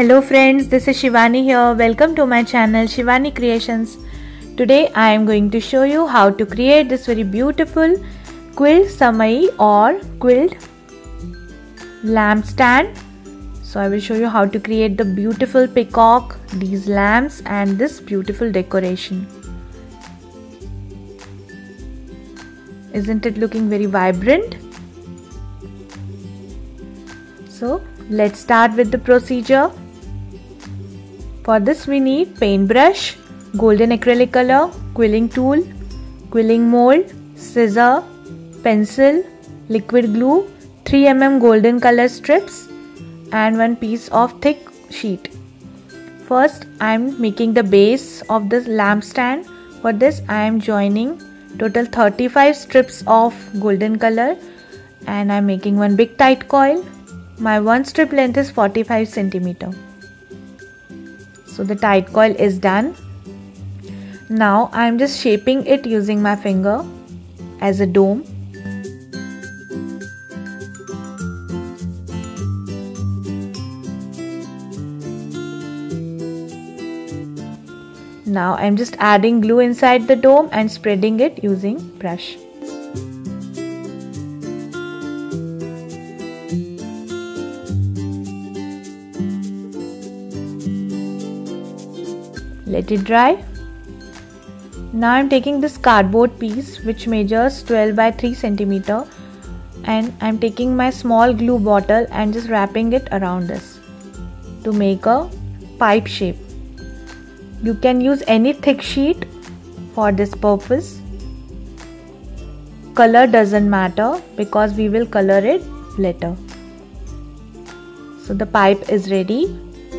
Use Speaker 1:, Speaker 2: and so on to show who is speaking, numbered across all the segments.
Speaker 1: Hello friends, this is Shivani here. Welcome to my channel Shivani Creations. Today I am going to show you how to create this very beautiful Quilling Samai or quilled lamp stand. So I will show you how to create the beautiful peacock, these lamps and this beautiful decoration. Isn't it looking very vibrant? So let's start with the procedure. For this we need paintbrush, golden acrylic color, quilling tool, quilling mold, scissor, pencil, liquid glue, 3 mm golden color strips and one piece of thick sheet. First I am making the base of the lamp stand. For this I am joining total 35 strips of golden color and I am making one big tight coil. My one strip length is 45 cm. So the tight coil is done. Now I am just shaping it using my finger as a dome. Now I am just adding glue inside the dome and spreading it using brush. Let it dry. Now I am taking this cardboard piece which measures 12 by 3 cm and I am taking my small glue bottle and just wrapping it around this to make a pipe shape. You can use any thick sheet for this purpose. Color doesn't matter because we will color it later. So the pipe is ready.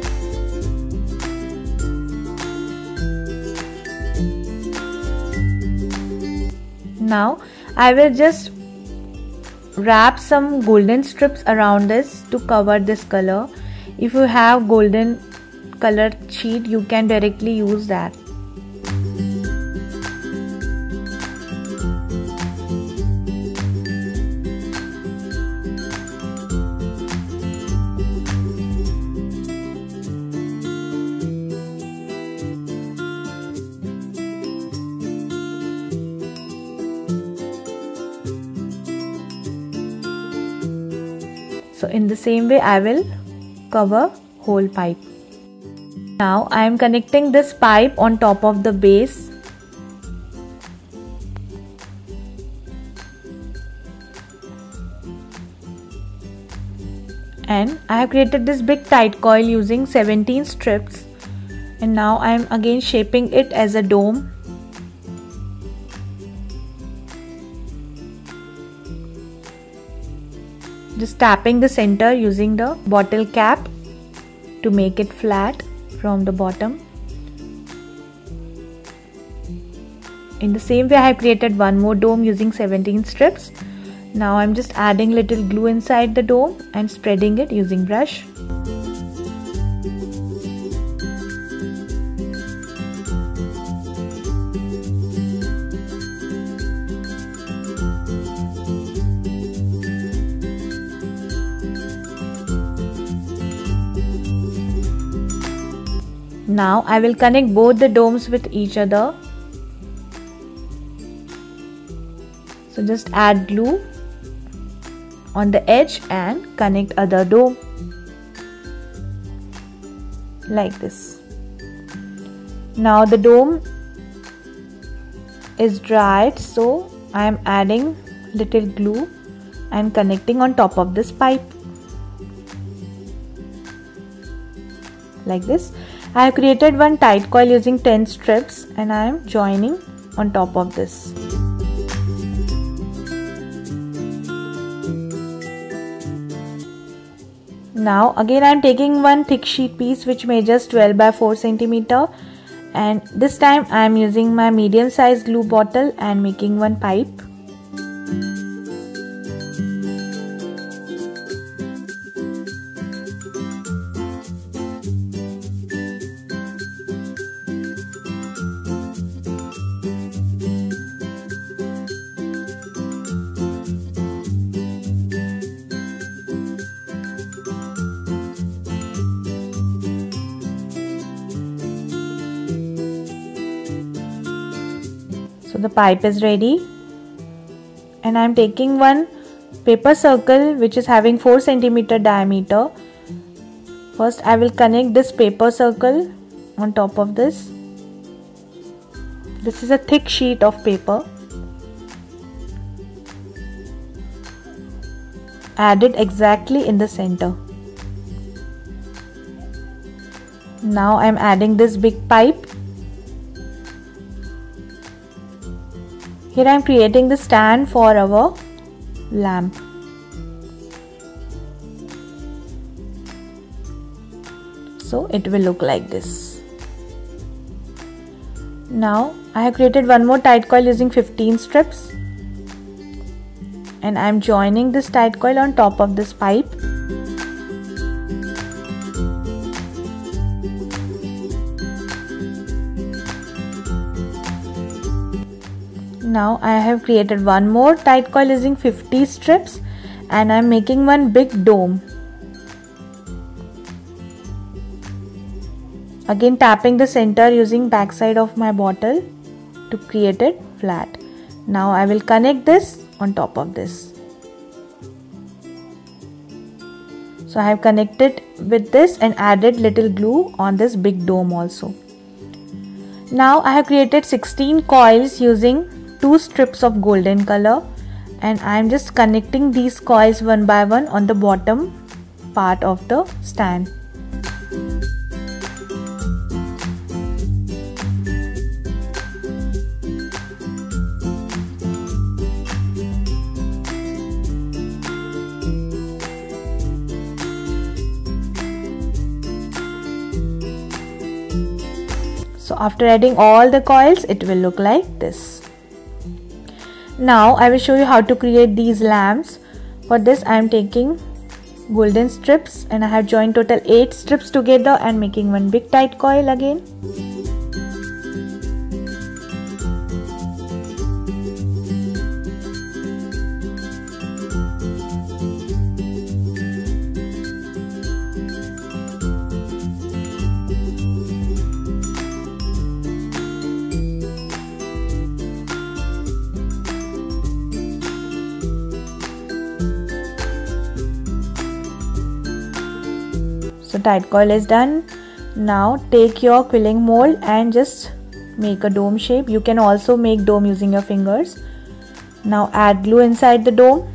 Speaker 1: Now I will just wrap some golden strips around this to cover this color. If you have golden colored sheet, you can directly use that. So in the same way I will cover whole pipe. Now I am connecting this pipe on top of the base. And I have created this big tight coil using 17 strips. And now I am again shaping it as a dome. Just tapping the center using the bottle cap to make it flat from the bottom. In the same way I have created one more dome using 17 strips. Now I am just adding little glue inside the dome and spreading it using brush. Now I will connect both the domes with each other. So just add glue on the edge and connect other dome like this. Now the dome is dried, so I am adding little glue and connecting on top of this pipe like this. I have created one tight coil using 10 strips and I am joining on top of this. Now again I am taking one thick sheet piece which measures 12 by 4 cm and this time I am using my medium size glue bottle and making one pipe. So the pipe is ready, and I am taking one paper circle which is having 4 cm diameter. First I will connect this paper circle on top of this. This is a thick sheet of paper. Add it exactly in the center. Now I am adding this big pipe. Here I am creating the stand for our lamp. So it will look like this. Now I have created one more tight coil using 15 strips, and I am joining this tight coil on top of this pipe. Now I have created one more tight coil using 50 strips, and I am making one big dome. Again tapping the center using backside of my bottle to create it flat. Now I will connect this on top of this. So I have connected with this and added little glue on this big dome also. Now I have created 16 coils using 2 strips of golden color, and I am just connecting these coils one by one on the bottom part of the stand. So after adding all the coils, it will look like this. Now I will show you how to create these lamps. For this I am taking golden strips, and I have joined total 8 strips together and making one big tight coil again. So tight coil is done. Now take your quilling mold and just make a dome shape. You can also make dome using your fingers. Now add glue inside the dome.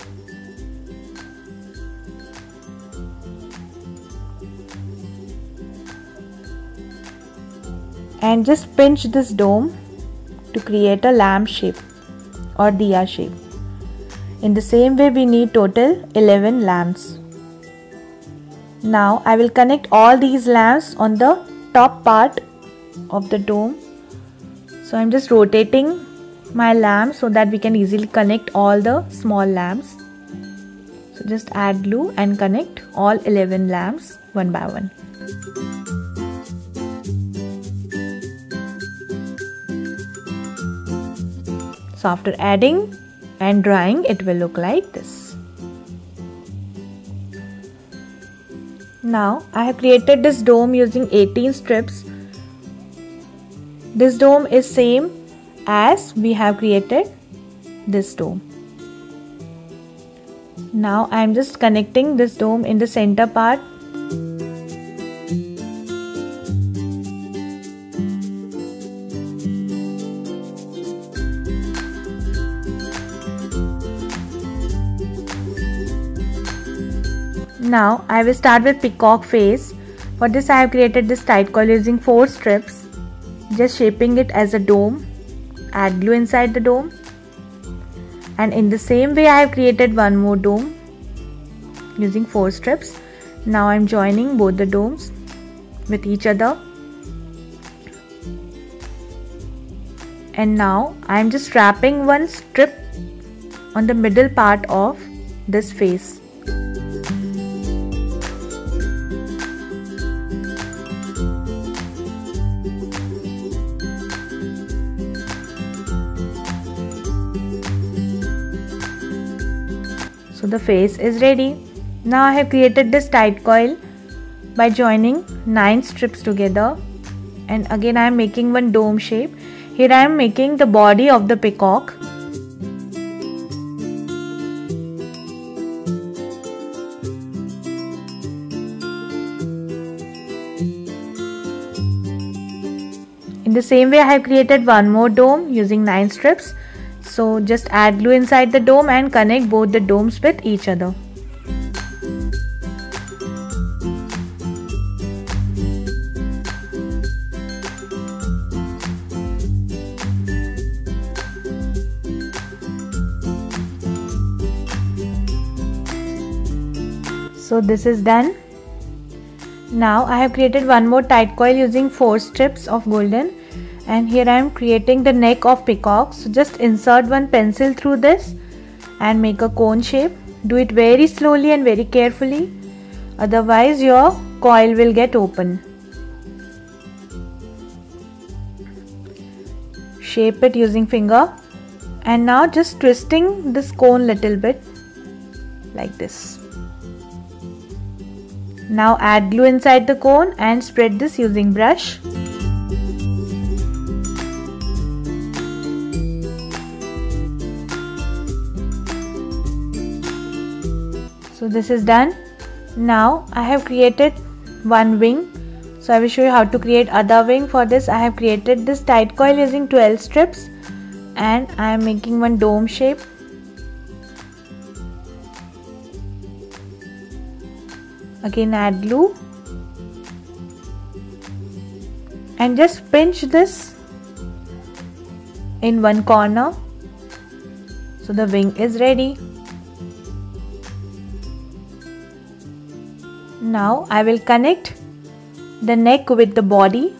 Speaker 1: And just pinch this dome to create a lamp shape or diya shape. In the same way we need total 11 lamps. Now I will connect all these lamps on the top part of the dome. So I am just rotating my lamp so that we can easily connect all the small lamps. So just add glue and connect all 11 lamps one by one. So after adding and drying, it will look like this. Now I have created this dome using 18 strips. This dome is same as we have created this dome. Now I am just connecting this dome in the center part. Now I will start with peacock face. For this I have created this tight coil using 4 strips, just shaping it as a dome. Add glue inside the dome, and in the same way I have created one more dome using 4 strips. Now I am joining both the domes with each other, and now I am just wrapping one strip on the middle part of this face. So the face is ready. Now I have created this tight coil by joining 9 strips together, and again I am making one dome shape. Here I am making the body of the peacock. In the same way, I have created one more dome using 9 strips. So just add glue inside the dome and connect both the domes with each other. So this is done. Now I have created one more tight coil using 4 strips of golden, and here I am creating the neck of peacock. So just insert one pencil through this and make a cone shape. Do it very slowly and very carefully, otherwise your coil will get open. Shape it using finger, and now just twisting this cone little bit like this. Now add glue inside the cone and spread this using brush. So this is done. Now I have created one wing. So I will show you how to create other wing. For this I have created this tight coil using 12 strips, and I am making one dome shape. Again add glue and just pinch this in one corner. So the wing is ready. Now I will connect the neck with the body.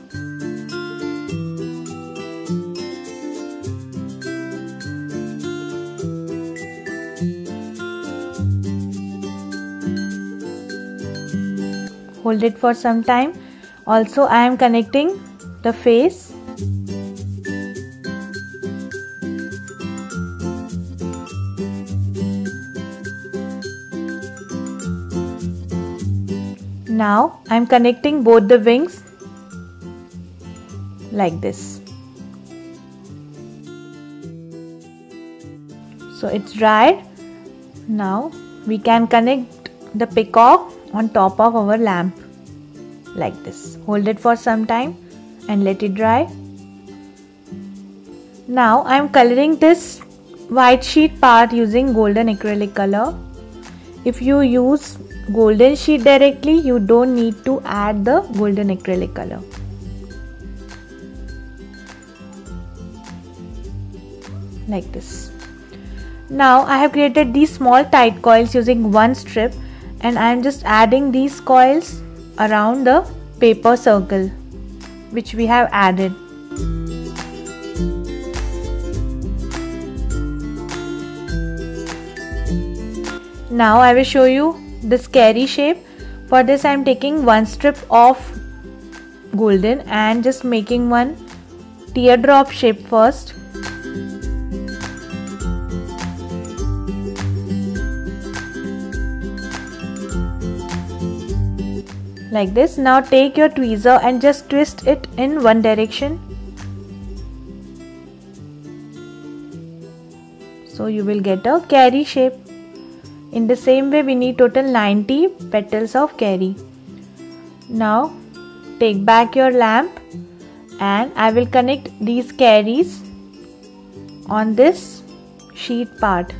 Speaker 1: Hold it for some time. Also I am connecting the face. Now I am connecting both the wings like this. So it's dried. Now we can connect the peacock on top of our lamp like this. Hold it for some time and let it dry. Now I am coloring this white sheet part using golden acrylic color. If you use golden sheet directly, you don't need to add the golden acrylic color. Like this. Now I have created these small tight coils using 1 strip, and I am just adding these coils around the paper circle which we have added. Now I will show you the scary shape. For this I am taking 1 strip of golden and just making one teardrop shape first. Like this. Now take your tweezer and just twist it in one direction. So you will get a carry shape. In the same way we need total 90 petals of carry. Now take back your lamp and I will connect these carries on this sheet part.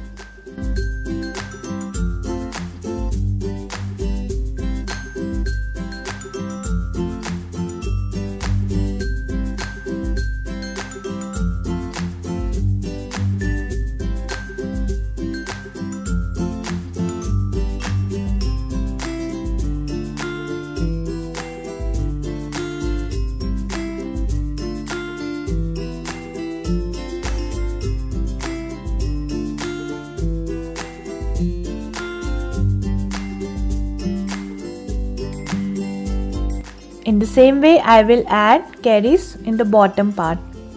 Speaker 1: In the same way I will add carries in the bottom part.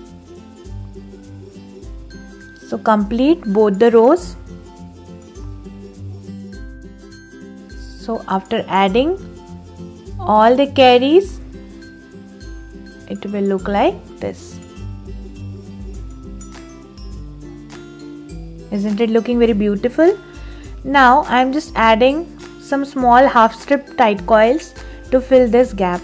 Speaker 1: So complete both the rows. So after adding all the carries, it will look like this. Isn't it looking very beautiful? Now I am just adding some small half strip tight coils to fill this gap.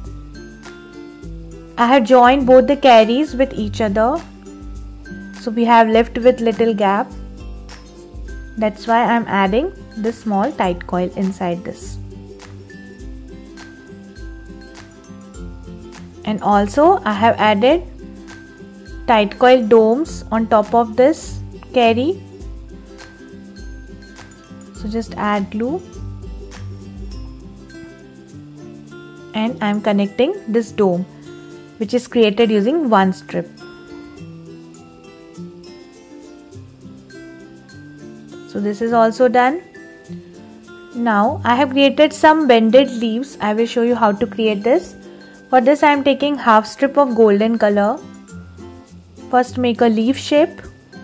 Speaker 1: I have joined both the carries with each other, so we have left with little gap. That's why I am adding this small tight coil inside this. And also I have added tight coil domes on top of this carry. So just add glue and I am connecting this dome, which is created using one strip. So this is also done. Now I have created some bended leaves. I will show you how to create this. For this I am taking half strip of golden color. First make a leaf shape.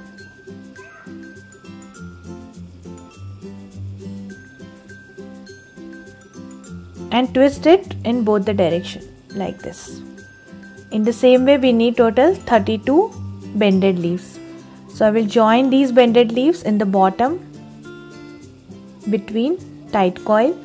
Speaker 1: And twist it in both the direction like this. In the same way we need total 32 bended leaves. So I will join these bended leaves in the bottom between tight coil.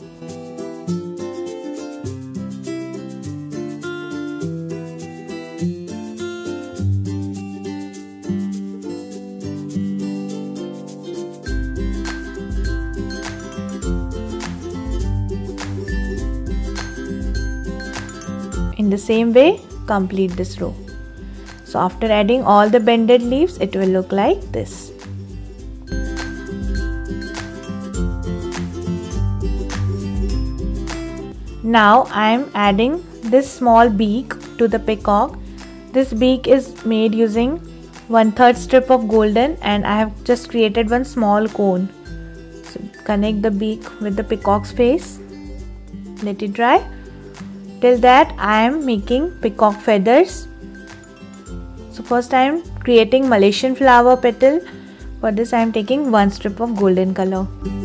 Speaker 1: In the same way, complete this row. So after adding all the bended leaves, it will look like this. Now I am adding this small beak to the peacock. This beak is made using 1/3 strip of golden and I have just created one small cone. So connect the beak with the peacock's face. Let it dry. Till that I am making peacock feathers. So first I am creating Malaysian flower petal. For this I am taking one strip of golden color.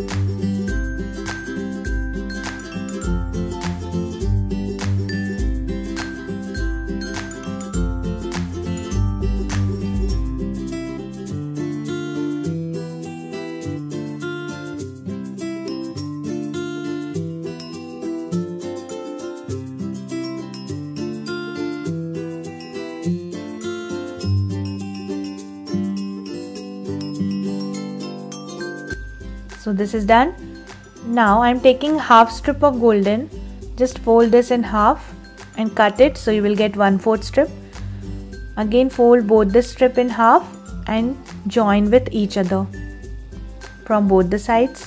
Speaker 1: So this is done. Now I am taking half strip of golden. Just fold this in half and cut it so you will get 1/4 strip. Again fold both the strip in half and join with each other from both the sides.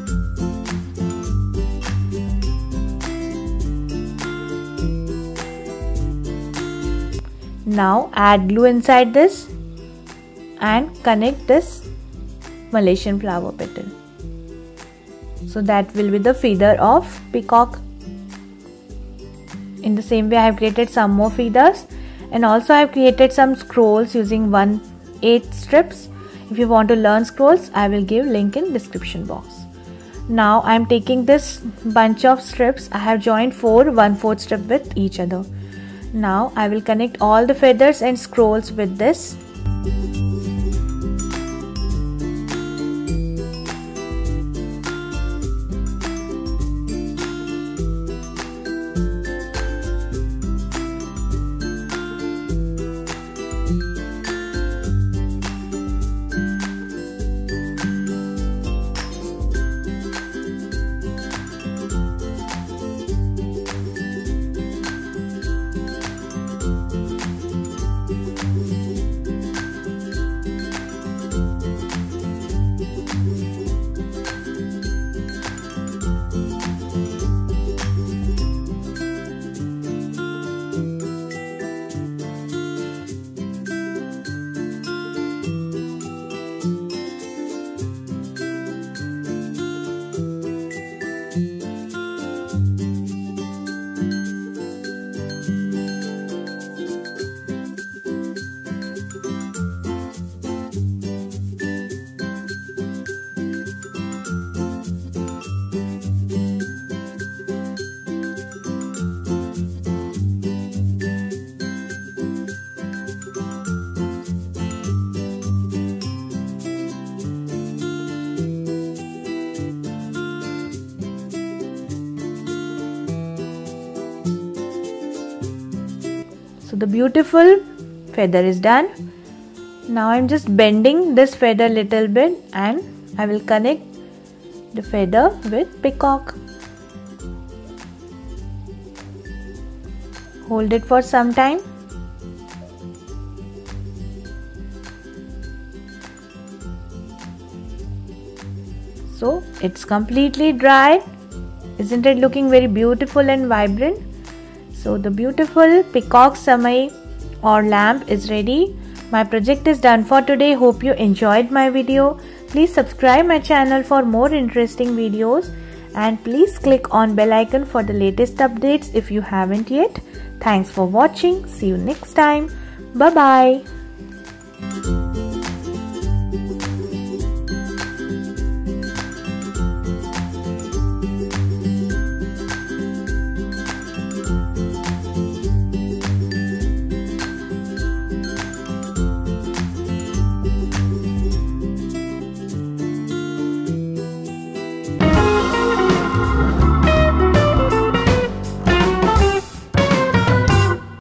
Speaker 1: Now add glue inside this and connect this Malaysian flower petal. So that will be the feather of peacock. In the same way I have created some more feathers and also I have created some scrolls using 1/8 strips. If you want to learn scrolls, I will give link in description box. Now I am taking this bunch of strips. I have joined 4 1/4 strip with each other. Now I will connect all the feathers and scrolls with this. the beautiful feather is done. Now I'm just bending this feather little bit and I will connect the feather with peacock. Hold it for some time. So it's completely dry. Isn't it looking very beautiful and vibrant? So the beautiful peacock samai or lamp is ready. My project is done for today. Hope you enjoyed my video. Please subscribe my channel for more interesting videos and please click on bell icon for the latest updates if you haven't yet. Thanks for watching. See you next time. Bye bye.